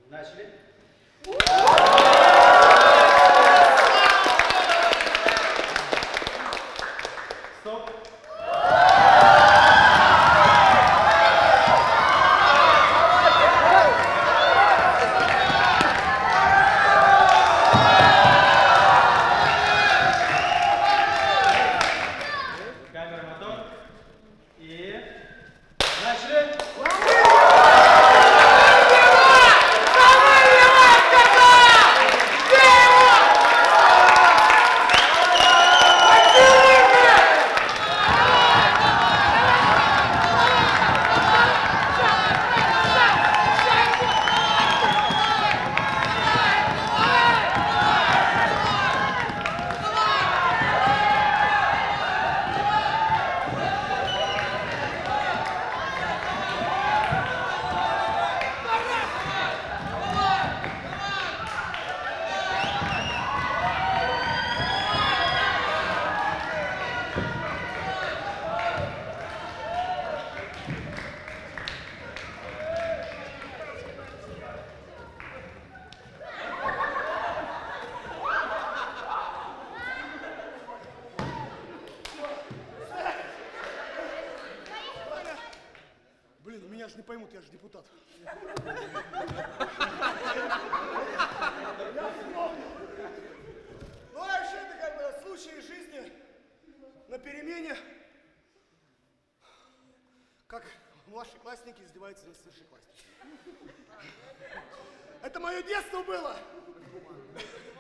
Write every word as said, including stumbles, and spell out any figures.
Начали. Стоп. Камера, мотор. И начали. Блин, меня же не поймут, я же депутат. Ну, а вообще, это как бы случаи жизни на перемене. Как младшеклассники издеваются над старшеклассниками. Это мое детство было.